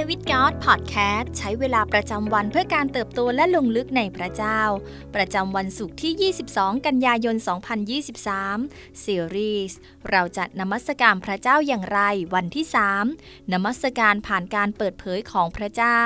Day with God Podcast ใช้เวลาประจำวันเพื่อการเติบโตและลงลึกในพระเจ้าประจำวันศุกร์ที่ 22 กันยายน 2023 ซีรีส์เราจัดนมัสการพระเจ้าอย่างไรวันที่ 3 นมัสการผ่านการเปิดเผยของพระเจ้า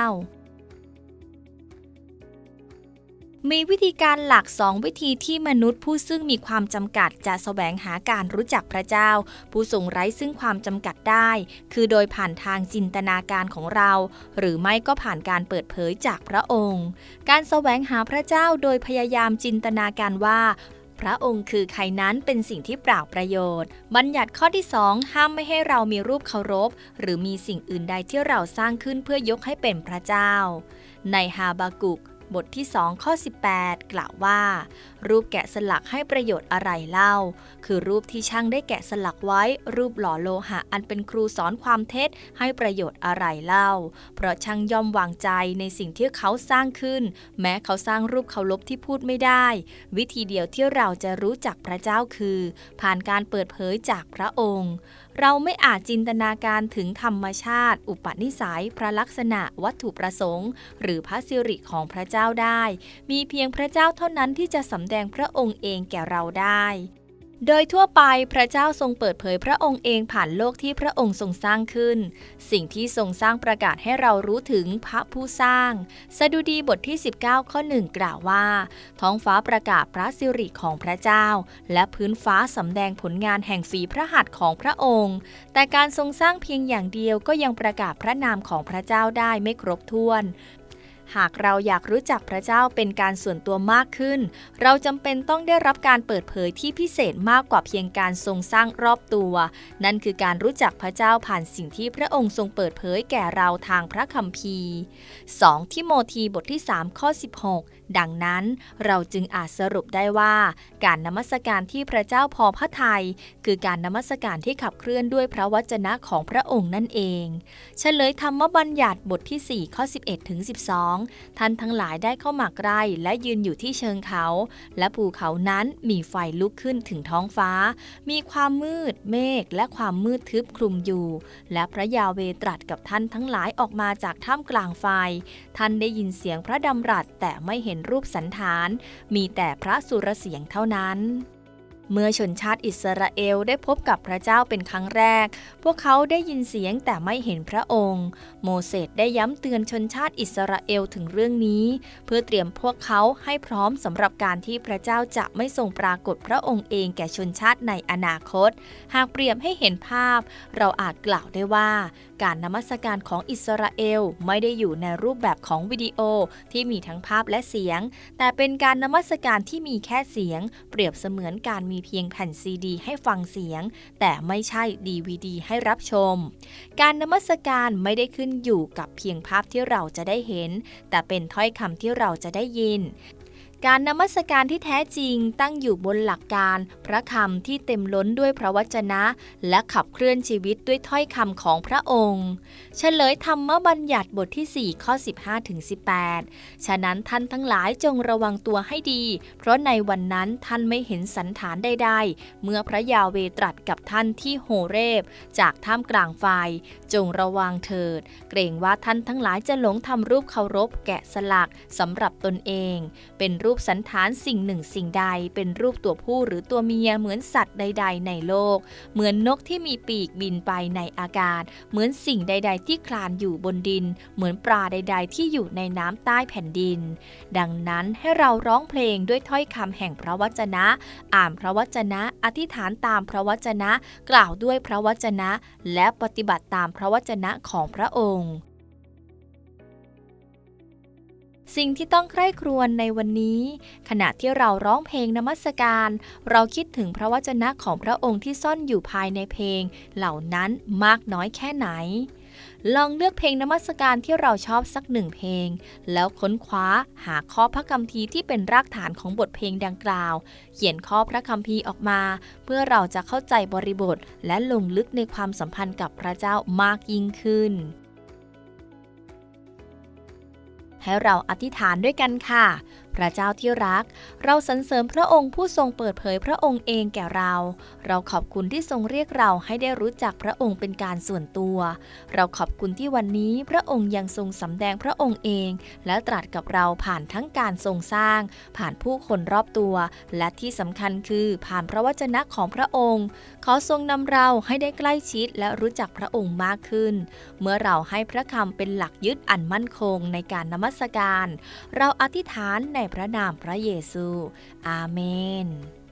มีวิธีการหลัก2วิธีที่มนุษย์ผู้ซึ่งมีความจำกัดจะแสวงหาการรู้จักพระเจ้าผู้ทรงไร้ซึ่งความจำกัดได้คือโดยผ่านทางจินตนาการของเราหรือไม่ก็ผ่านการเปิดเผยจากพระองค์การแสวงหาพระเจ้าโดยพยายามจินตนาการว่าพระองค์คือใครนั้นเป็นสิ่งที่เปล่าประโยชน์บัญญัติข้อที่ 2ห้ามไม่ให้เรามีรูปเคารพหรือมีสิ่งอื่นใดที่เราสร้างขึ้นเพื่อยกให้เป็นพระเจ้าในฮาบากุกบทที่2ข้อ18กล่าวว่ารูปแกะสลักให้ประโยชน์อะไรเล่าคือรูปที่ช่างได้แกะสลักไว้รูปหล่อโลหะอันเป็นครูสอนความเท็จให้ประโยชน์อะไรเล่าเพราะช่างย่อมวางใจในสิ่งที่เขาสร้างขึ้นแม้เขาสร้างรูปเคารพที่พูดไม่ได้วิธีเดียวที่เราจะรู้จักพระเจ้าคือผ่านการเปิดเผยจากพระองค์เราไม่อาจจินตนาการถึงธรรมชาติอุปนิสัยพระลักษณะวัตถุประสงค์หรือพระสิริของพระเจ้าได้มีเพียงพระเจ้าเท่านั้นที่จะสำแดงพระองค์เองแก่เราได้โดยทั่วไปพระเจ้าทรงเปิดเผยพระองค์เองผ่านโลกที่พระองค์ทรงสร้างขึ้นสิ่งที่ทรงสร้างประกาศให้เรารู้ถึงพระผู้สร้างสดุดีบทที่19ข้อ1กล่าวว่าท้องฟ้าประกาศพระสิริของพระเจ้าและพื้นฟ้าสำแดงผลงานแห่งฝีพระหัตถ์ของพระองค์แต่การทรงสร้างเพียงอย่างเดียวก็ยังประกาศพระนามของพระเจ้าได้ไม่ครบถ้วนหากเราอยากรู้จักพระเจ้าเป็นการส่วนตัวมากขึ้นเราจำเป็นต้องได้รับการเปิดเผยที่พิเศษมากกว่าเพียงการทรงสร้างรอบตัวนั่นคือการรู้จักพระเจ้าผ่านสิ่งที่พระองค์ทรงเปิดเผยแก่เราทางพระคัมภีร์2ทิโมธีบทที่3ข้อ16ดังนั้นเราจึงอาจสรุปได้ว่าการนมัสการที่พระเจ้าพอพระทัยคือการนมัสการที่ขับเคลื่อนด้วยพระวจนะของพระองค์นั่นเองเฉลยธรรมบัญญัติบทที่4ข้อ11ถึง12ท่านทั้งหลายได้เข้ามาใกล้และยืนอยู่ที่เชิงเขาและภูเขานั้นมีไฟลุกขึ้นถึงท้องฟ้ามีความมืดเมฆและความมืดทึบคลุมอยู่และพระยาเวห์ตรัสกับท่านทั้งหลายออกมาจากท่ามกลางไฟท่านได้ยินเสียงพระดำรัสแต่ไม่เห็นรูปสันฐานมีแต่พระสุรเสียงเท่านั้นเมื่อชนชาติอิสราเอลได้พบกับพระเจ้าเป็นครั้งแรกพวกเขาได้ยินเสียงแต่ไม่เห็นพระองค์โมเสสได้ย้ำเตือนชนชาติอิสราเอลถึงเรื่องนี้เพื่อเตรียมพวกเขาให้พร้อมสำหรับการที่พระเจ้าจะไม่ทรงปรากฏพระองค์เองแก่ชนชาติในอนาคตหากเปรียบให้เห็นภาพเราอาจกล่าวได้ว่าการนมัสการของอิสราเอลไม่ได้อยู่ในรูปแบบของวิดีโอที่มีทั้งภาพและเสียงแต่เป็นการนมัสการที่มีแค่เสียงเปรียบเสมือนการมีเพียงแผ่นซีดีให้ฟังเสียงแต่ไม่ใช่ DVD ให้รับชมการนมัสการไม่ได้ขึ้นอยู่กับเพียงภาพที่เราจะได้เห็นแต่เป็นถ้อยคำที่เราจะได้ยินการนมัสการที่แท้จริงตั้งอยู่บนหลักการพระคำที่เต็มล้นด้วยพระวจนะและขับเคลื่อนชีวิตด้วยถ้อยคำของพระองค์เฉลยธรรมบัญญัติบทที่4ข้อ15ถึง18ฉะนั้นท่านทั้งหลายจงระวังตัวให้ดีเพราะในวันนั้นท่านไม่เห็นสันฐานใดๆเมื่อพระยาเวห์ตรัสกับท่านที่โฮเรบจากท่ามกลางไฟจงระวังเถิดเกรงว่าท่านทั้งหลายจะหลงทำรูปเคารพแกะสลักสำหรับตนเองเป็นรูปสันฐานสิ่งหนึ่งสิ่งใดเป็นรูปตัวผู้หรือตัวเมียเหมือนสัตว์ใดๆในโลกเหมือนนกที่มีปีกบินไปในอากาศเหมือนสิ่งใดๆที่คลานอยู่บนดินเหมือนปลาใดๆที่อยู่ในน้ำใต้แผ่นดินดังนั้นให้เราร้องเพลงด้วยถ้อยคำแห่งพระวจนะอ่านพระวจนะอธิษฐานตามพระวจนะกล่าวด้วยพระวจนะและปฏิบัติตามพระวจนะของพระองค์สิ่งที่ต้องใคร่ครวญในวันนี้ขณะที่เราร้องเพลงนมัสการเราคิดถึงพระวจนะของพระองค์ที่ซ่อนอยู่ภายในเพลงเหล่านั้นมากน้อยแค่ไหนลองเลือกเพลงนมัสการที่เราชอบสักหนึ่งเพลงแล้วค้นคว้าหาข้อพระคัมภีร์ที่เป็นรากฐานของบทเพลงดังกล่าวเขียนข้อพระคัมภีร์ออกมาเพื่อเราจะเข้าใจบริบทและลงลึกในความสัมพันธ์กับพระเจ้ามากยิ่งขึ้นให้เราอธิษฐานด้วยกันค่ะพระเจ้าที่รักเราสรรเสริญพระองค์ผู้ทรงเปิดเผยพระองค์เองแก่เราขอบคุณที่ทรงเรียกเราให้ได้รู้จักพระองค์เป็นการส่วนตัวเราขอบคุณที่วันนี้พระองค์ยังทรงสำแดงพระองค์เองและตรัสกับเราผ่านทั้งการทรงสร้างผ่านผู้คนรอบตัวและที่สำคัญคือผ่านพระวจนะของพระองค์ขอทรงนำเราให้ได้ใกล้ชิดและรู้จักพระองค์มากขึ้นเมื่อเราให้พระคำเป็นหลักยึดอันมั่นคงในการนมัสการเราอธิษฐานในพระนามพระเยซูอาเมน